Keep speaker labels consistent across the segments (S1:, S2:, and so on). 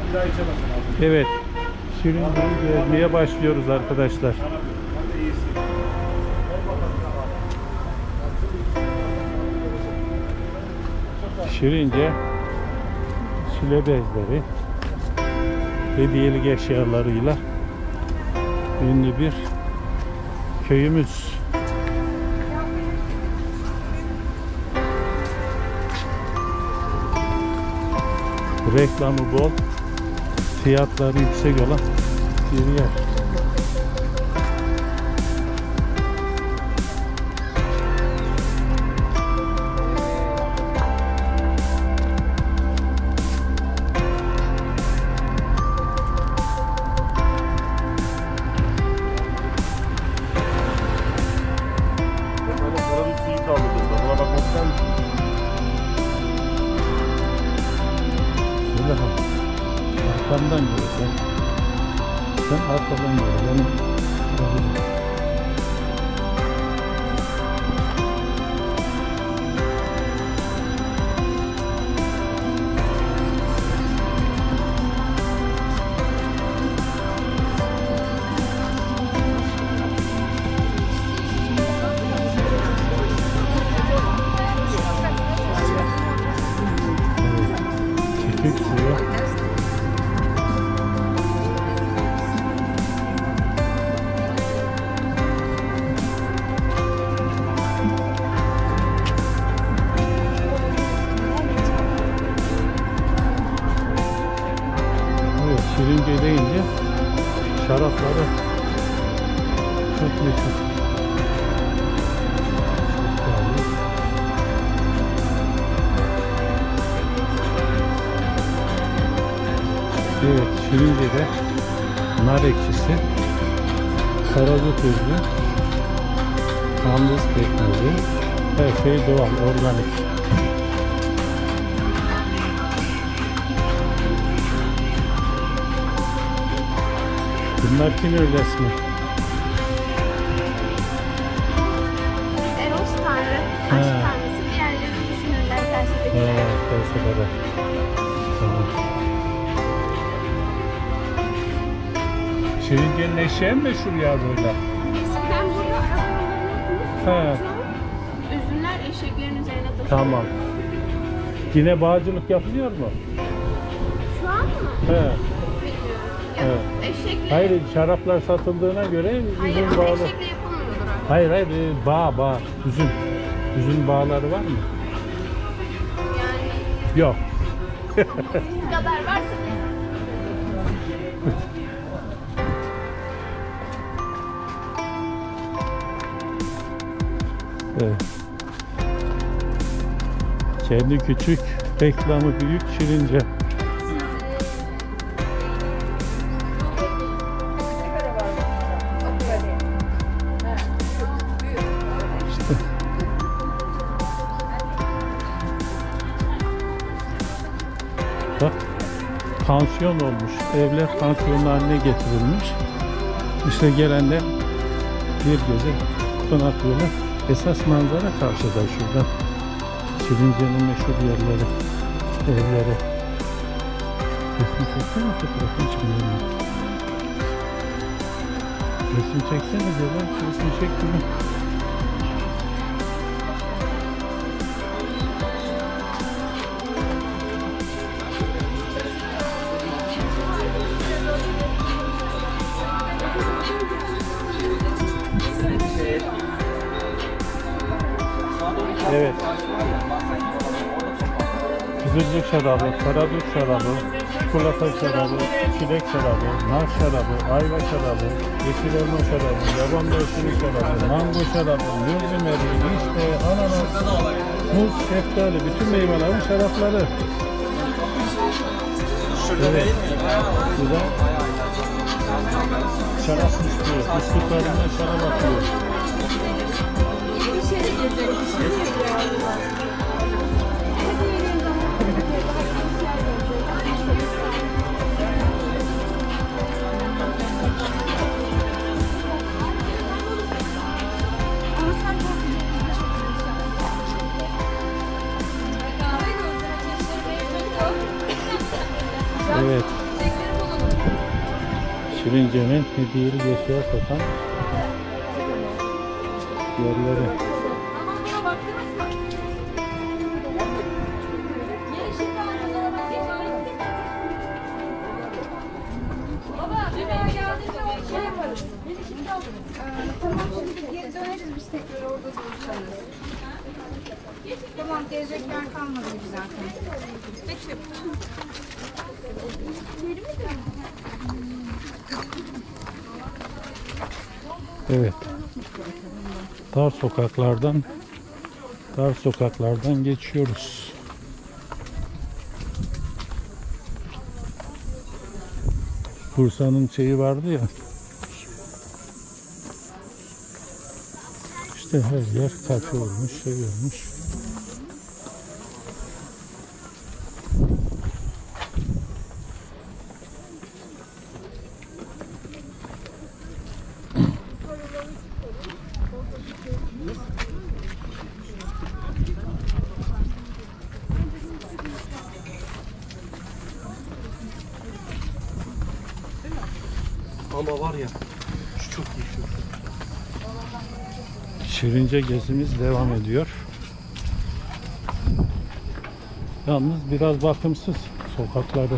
S1: Evet. Şirince'yi gezmeye başlıyoruz arkadaşlar. Şirince şile bezleri, hediyelik eşyalarıyla ünlü bir köyümüz. Reklamı bol, fiyatları yüksek olan bir yer. Arkamdan gel. Sen arkadan gel. Çiftlik suyu. Şirince deyince şarapları çok meşhur. Evet, Şirince'de nar ekşisi, karadut özü, andız pekmezi, her şey doğal, organik. Bunlar kimin resmi?
S2: Eros Tanrı, aşk tanrısı, diğerleri düşünürler felsefede.
S1: Felsefede. Tamam. Şirince'nin eşeği mi meşhur ya böyle?
S2: Eskiden burada arabalarını yapmış. Üzümler eşeklerin üzerine taşıyor.
S1: Tamam. Yine bağcılık yapılıyor mu?
S2: Şu an mı?
S1: He.
S2: Bilmiyorum. Eşekle...
S1: Hayır, şaraplar satıldığına göre
S2: Hayır,
S1: üzüm
S2: ama
S1: bağlı.
S2: eşekle yapılmıyordur artık.
S1: Hayır, bağ, üzüm. Üzüm bağları var mı?
S2: Yani...
S1: Yok.
S2: Sizin kadar varsa...
S1: Evet. Kendi küçük, reklamı büyük Şirince. İşte. Bak, pansiyon olmuş. Evler pansiyon haline getirilmiş. İşte gelenler bir gece konaklıyorlar. Esas manzara karşıda şurada. Şirince'nin meşhur yerleri, evleri. Resim çeksene, fotoğrafını çıkmıyor. Resim çeksene diyorlar, resim çekmiyor. Evet. Kızılcık şarabı, karadut şarabı, çikolata şarabı, çilek şarabı, nar şarabı, ayva şarabı, yeşil elma şarabı, yaban mersini şarabı, mango şarabı, mürcü eriği, işte, ananas, muz, şeftali, bütün meyvelerin şarapları. Evet. Bu da şarap istiyor. Üstlüklerine şarap atıyor. Evet. Şirince'nin hediyelik eşya satan yerleri.
S3: Tamam, şimdi geri döneriz biz tekrar orada buluşalım. Tamam, gelecekler kalmadı biz zaten. Peki.
S1: Evet. Dar sokaklardan geçiyoruz. Bursa'nın şeyi vardı ya. İşte her yer kafe olmuş, şey olmuş.
S4: Ama var ya, şu çok iyi şu.
S1: Şirince gezimiz devam ediyor. Yalnız biraz bakımsız sokakları.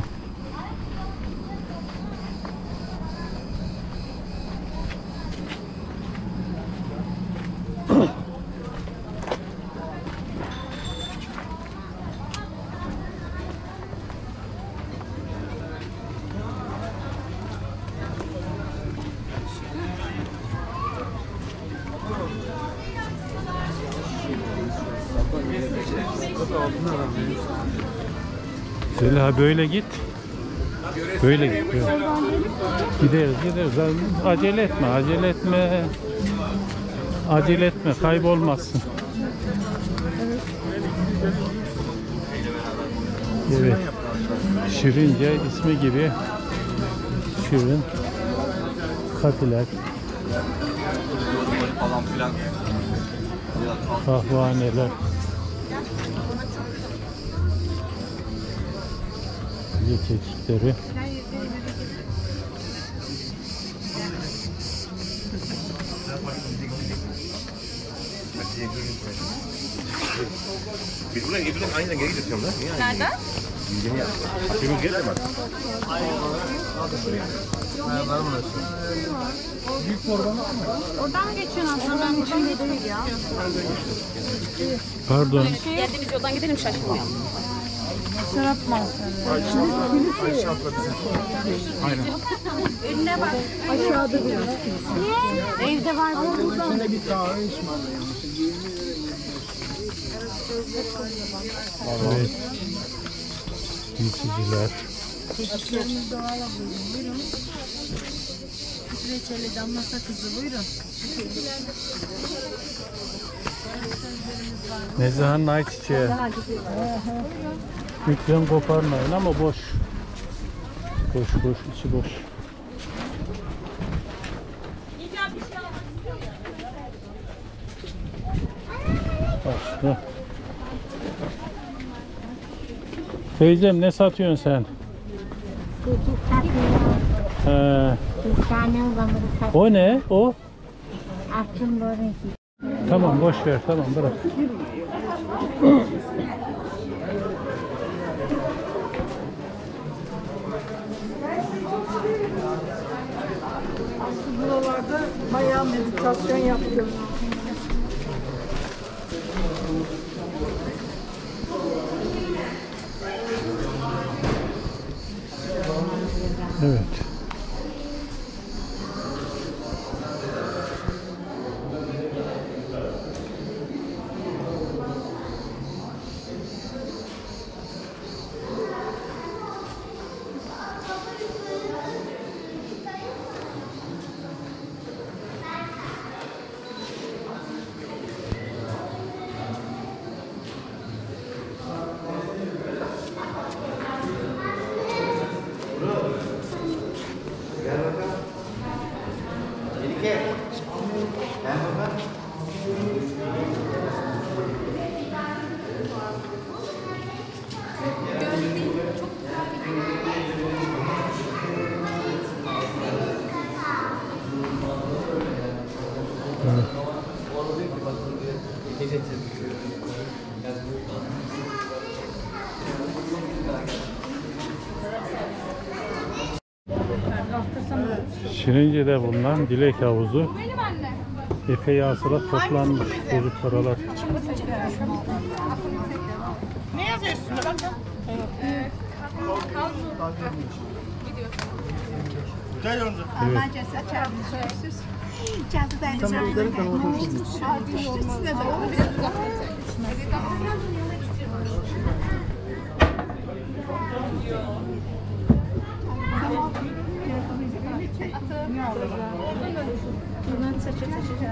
S1: Zeliha böyle git. Böyle git. Böyle. Gideriz. Acele etme. Kaybolmazsın. Evet. Şirince ismi gibi şirin kafeler,
S4: Falan filan.
S1: kahvehaneler, çeşitleri.
S4: Biz buraya gidelim, aynen geri gidiyorum lan.
S2: Nereden?
S4: Hakkımız geldi mi?
S3: Oradan mı geçiyorsun aslında? Ben buradan değil ya.
S1: Pardon.
S2: Geldiğimiz yoldan gidelim şaşırmayalım.
S3: Şarap mahsulleri. Önüne bak. Aşağıda biraz. Niye? Evde var burada.
S1: Evet. Giysiler.
S3: Çeşitlerimiz doğal ablacığım. Buyurun. Reçeli damla sakızı buyurun.
S1: Nezahan ayçiçeği. Lütfen koparmayın ama boş. Boş, içi boş. Başka. Teyzem ne satıyorsun sen? O ne? O? Tamam boş ver, tamam bırak.
S3: Buralarda bayağı meditasyon yaptım.
S1: Evet. Evet. Şirince'de bulunan Dilek Havuzu epey asıra toplanmış çocuk paralar.
S3: Ne yazıyor üstünde bakın.
S2: Almancası açar mısınız? Çantada Bundan saçı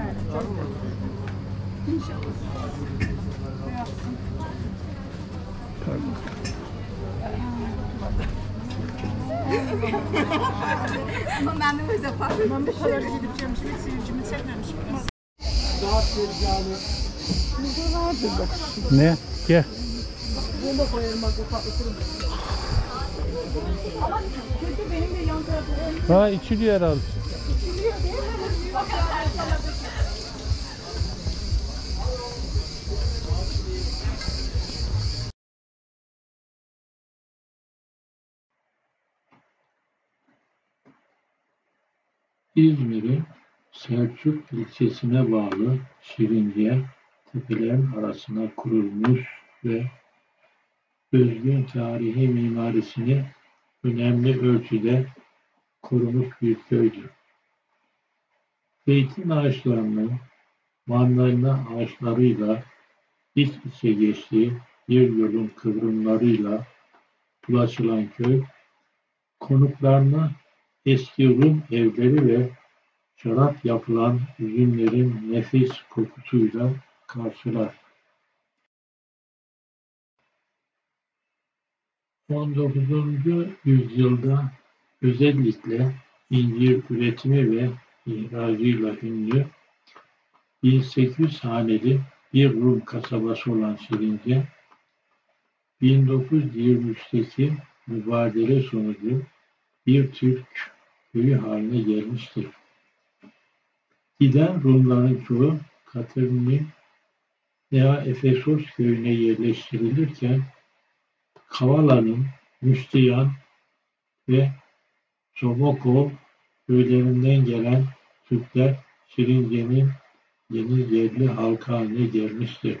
S2: Ama ben de öyle yaparım.
S3: Ben bu kadar gideceğim şimdi seyircimi sevmemişim.
S1: Ne? Gel.
S3: Bunu da koyarım bak o patlatırım. Ama kötü benim de yan tarafım.
S1: Ha içiliyor herhalde.
S3: İçiliyor değil mi?
S5: İzmir'in Selçuk ilçesine bağlı Şirince, tepelerin arasına kurulmuş ve özgün tarihi mimarisini önemli ölçüde korumuş bir köydür. Zeytin ağaçlarının mandalina ağaçlarıyla iç içe geçtiği bir yolun kıvrımlarıyla ulaşılan köy, konuklarını eski Rum evleri ve şarap yapılan üzümlerin nefis kokusuyla karşılar. 19. yüzyılda özellikle incir üretimi ve ihracıyla ünlü 1800 haneli bir Rum kasabası olan Şirince, 1923'teki mübadele sonucu bir Türk köyü haline gelmiştir. Giden Rumların çoğu Katerni veya Efesos köyüne yerleştirilirken Kavala'nın Müstiyan ve Somokov köylerinden gelen Türkler Şirince'nin yeni yerli halkı haline gelmiştir.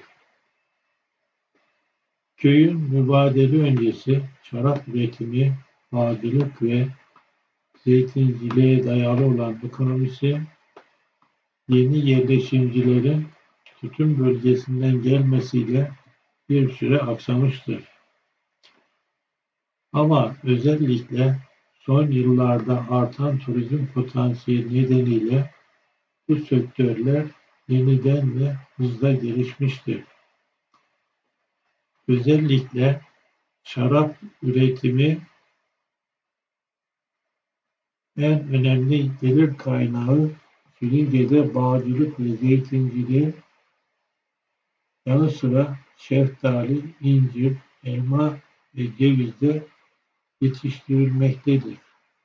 S5: Köyün mübadele öncesi şarap üretimi, bağcılık ve zeytinciliğe dayalı olan ekonomisi yeni yerleşimcilerin tütün bölgesinden gelmesiyle bir süre aksamıştır. Ama özellikle son yıllarda artan turizm potansiyeli nedeniyle bu sektörler yeniden ve hızla gelişmiştir. Özellikle şarap üretimi en önemli gelir kaynağı Şirince'de bağcılık ve zeytinciliği yanı sıra şeftali, incir, elma ve ceviz de yetiştirilmektedir.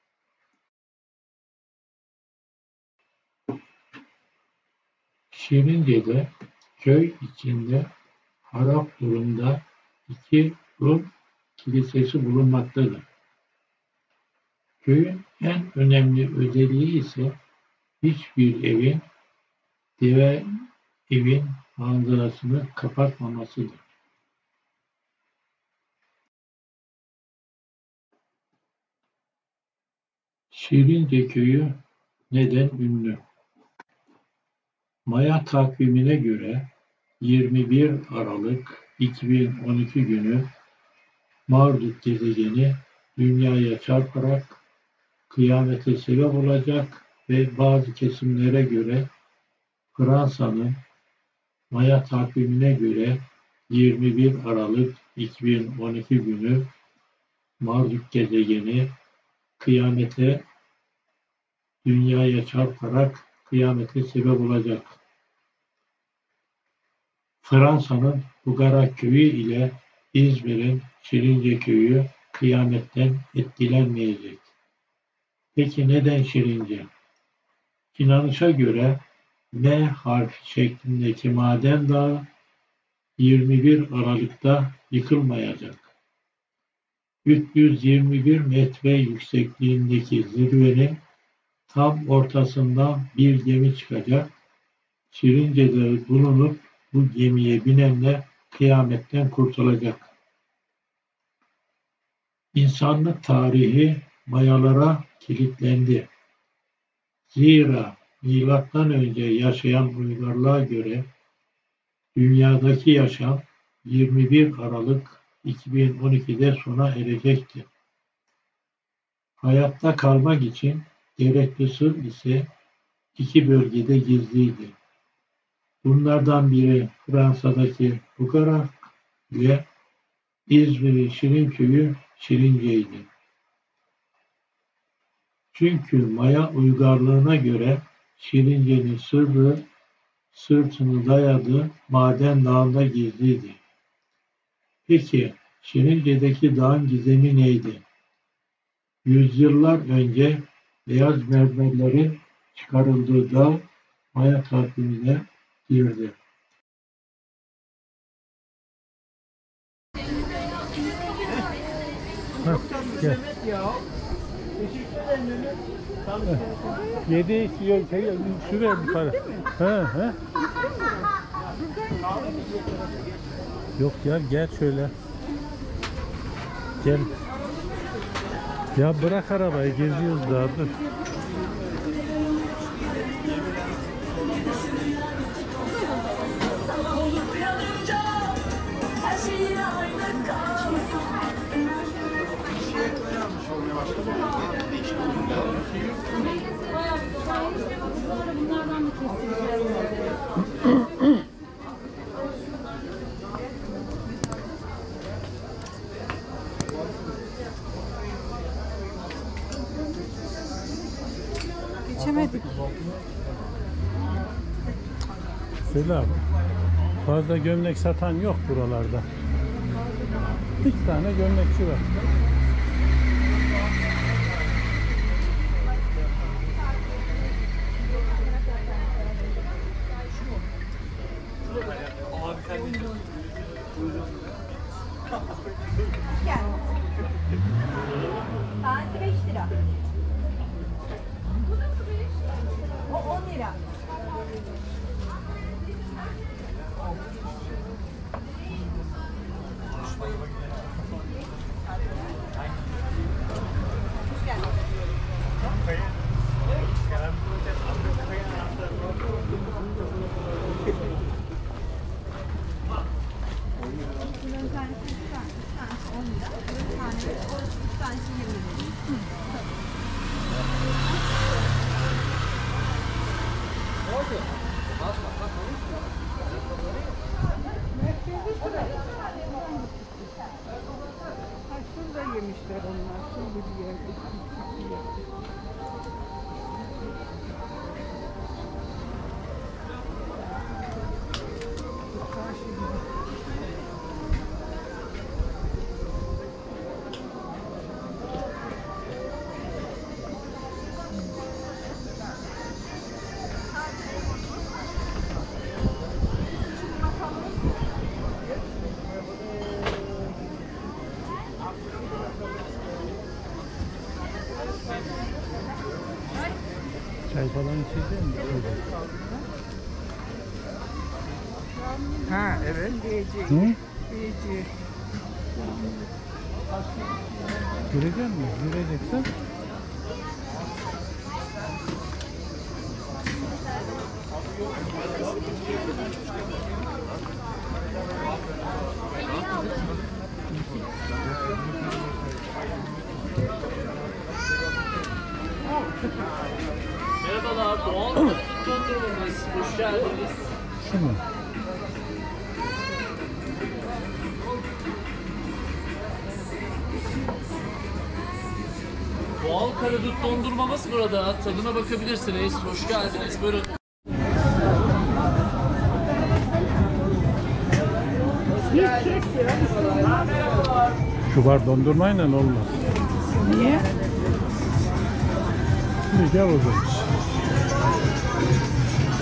S5: Şirince'de köy içinde harap durumda 2 Rum kilisesi bulunmaktadır. Köyün en önemli özelliği ise hiçbir evin diğer evin manzarasını kapatmamasıdır. Şirince köyü neden ünlü? Maya takvimine göre 21 Aralık 2012 günü Marduk gezegeni Dünya'ya çarparak kıyamete sebep olacak ve bazı kesimlere göre Fransa'nın Maya takvimine göre 21 Aralık 2012 günü Marduk gezegeni kıyamete Dünya'ya çarparak kıyamete sebep olacak. Fransa'nın Bugarak köyü ile İzmir'in Şirince köyü kıyametten etkilenmeyecek. Peki neden Şirince? İnanışa göre M harfi şeklindeki maden dağı 21 Aralık'ta yıkılmayacak. 321 metre yüksekliğindeki zirvenin tam ortasından bir gemi çıkacak. Şirince'de bulunup bu gemiye binenler kıyametten kurtulacak. İnsanlık tarihi Mayalara kilitlendi. Zira milattan önce yaşayan uygarlığa göre dünyadaki yaşam 21 Aralık 2012'de sona erecekti. Hayatta kalmak için gerekli sır ise iki bölgede gizliydi. Bunlardan biri Fransa'daki Bugarak ile İzmir'in Şirinköy'ü Şirince'ydi. Çünkü Maya uygarlığına göre Şirince'nin sırrı sırtını dayadığı maden dağında gizliydi. Peki Şirince'deki dağın gizemi neydi? Yüzyıllar önce beyaz mermerlerin çıkarıldığı dağ Maya takvimine girdi.
S1: Gel. 7 yok, şuraya bir para. He. Yok ya, gel şöyle. Gel. Ya bırak arabayı, geziyoruz daha, dur.
S3: Bunlardan mı geçemedik.
S1: Selam. Fazla gömlek satan yok buralarda. 2 tane gömlekçi var.
S3: Tanesi 5 lira. O 10 lira. Bunların tanesi 3 tanesi 10 lira. Bir tanesi 3 tanesi 20 lira.
S6: Şurada yemişler onlar. Şurada bir yerde.
S1: Çay falan içecek misin?
S6: Ha evet. Diyecek.
S1: Hı?
S6: Diyecek.
S1: Girecek misin? Gireceksen.
S4: Merhabalar, doğal dondurmamız. Hoş geldiniz.
S1: Şu mu?
S4: Doğal karadut dondurmamız burada. Tadına bakabilirsiniz. Hoş geldiniz. Buyurun.
S1: Şu var, dondurmayla olmaz.
S6: Niye?
S1: Şimdi gel o zaman.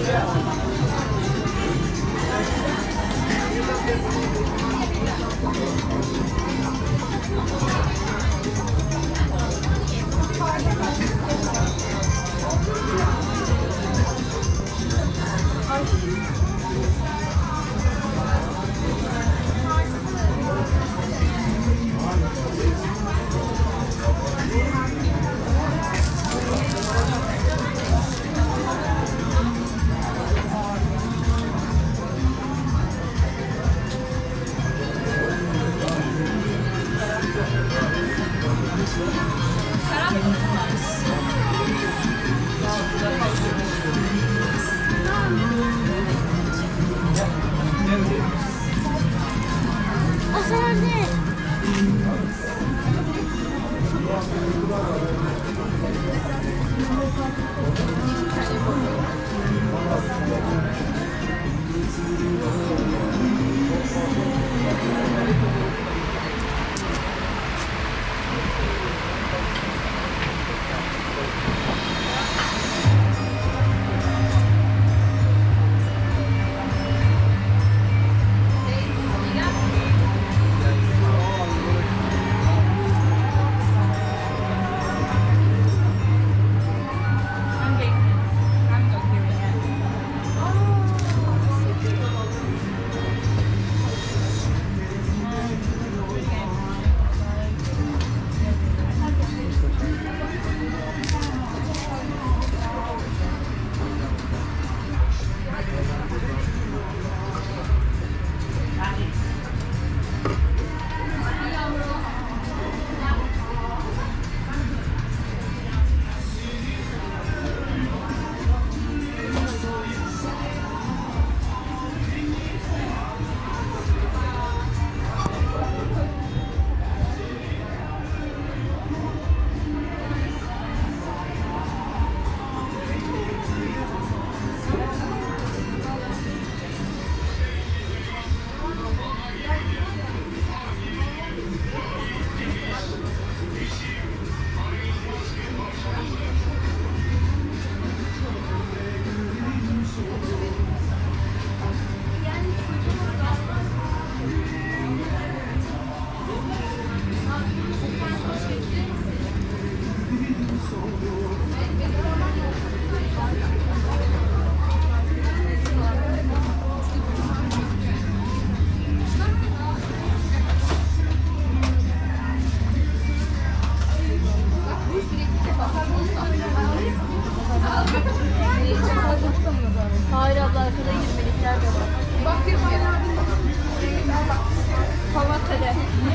S3: Hayır abla arkada 20'likler de var. Bak bir Pavata'da.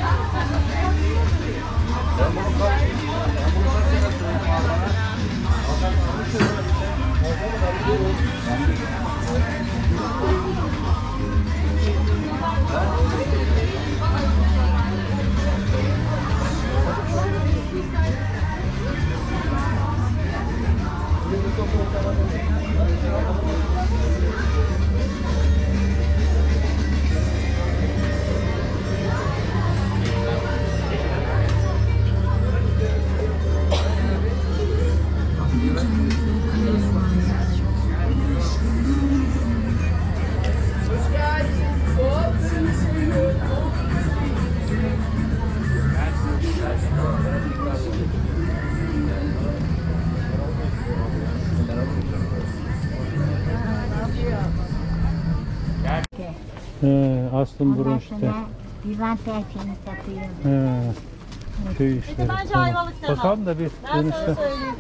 S1: Aslım burun işte.
S7: Divan perçini satıyor.
S1: Köy işleri.
S3: Bence
S1: Tamam.
S3: Ayvalık'ta
S1: Bakalım da bir
S3: Ben sana
S1: dönüşte.
S3: söyleyeyim.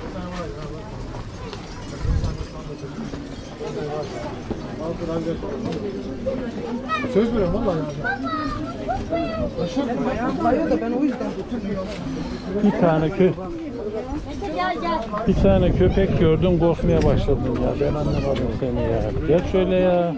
S8: Söz veriyorum vallahi.
S6: Ayağım da ben o yüzden tutmuyorum.
S1: Bir tane köpek gördüm, korkmaya başladım ya. Ben anlamadım seni ya. Gel şöyle ya.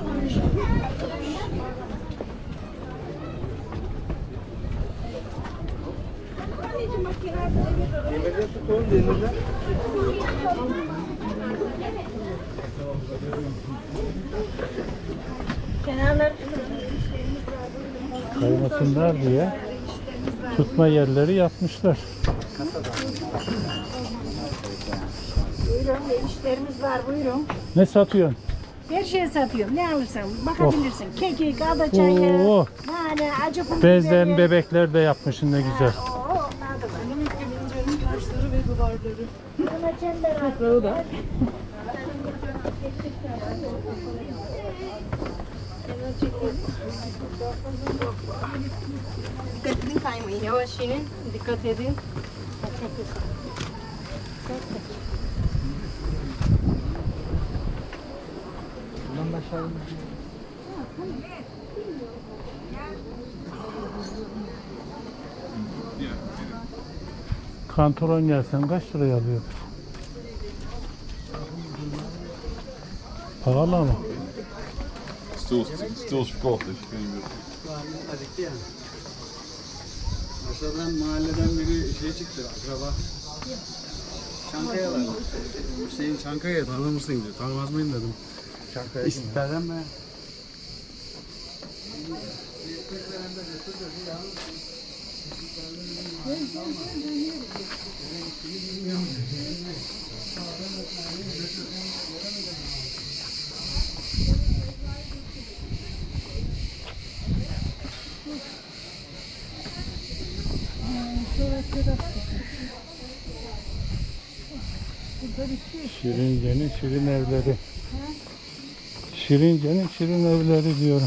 S1: Kaymasınlar diye tutma yerleri yapmışlar.
S3: Buyurun, işlerimiz var, buyurun.
S1: Ne satıyorsun?
S3: Her şeyi satıyorum, ne alırsan bakabilirsin. Kekik, ada çayı,
S1: Oo.
S3: nane, acı pul
S1: Bezlerin
S3: biberi.
S1: bebekler de yapmışsın ne güzel.
S3: Oo, onlar da var.
S6: Taşları ve duvarları.
S3: Buna çember var.
S6: Toprağı da.
S3: Dikkat edin kaymayın. Yavaş inin, dikkat edin.
S1: Kantoron gelsen kaç liraya alıyor? Pahalı ama.
S9: Stilsverkocht is.
S10: Aşağıdan mahalleden biri şey çıktı, akraba. Çankaya var. Hüseyin Çankaya tanır mısın diyor. Tanımaz mıyım dedim. Çankaya İsteden mi?
S1: Şirince'nin şirin evleri. Şirince'nin şirin evleri diyorum.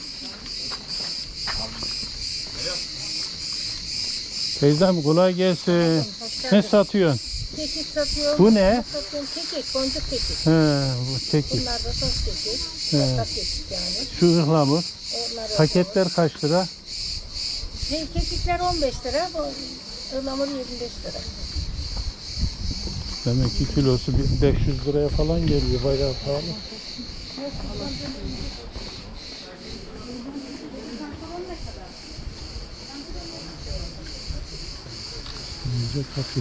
S1: Teyzem kolay gelsin. Ne satıyorsun?
S3: Kekik satıyorum.
S1: Bu ne?
S3: Satıyorum kekik, boncuk kekik.
S1: He, bu kekik.
S3: Bunlar da sos kekik.
S1: He.
S3: Sokak kekik yani.
S1: Şu ıhlamur.
S3: Onları
S1: Paketler kaç lira?
S3: kekikler 15 lira, bu ıhlamur 25 lira.
S1: Demek ki kilosu 500 liraya falan geliyor. Bayağı pahalı. Şirince kafe.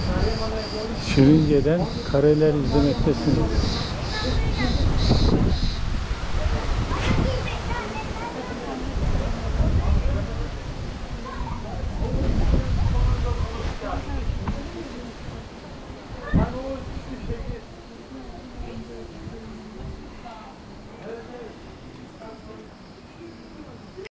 S1: Şirince'den kareler izlemektesiniz.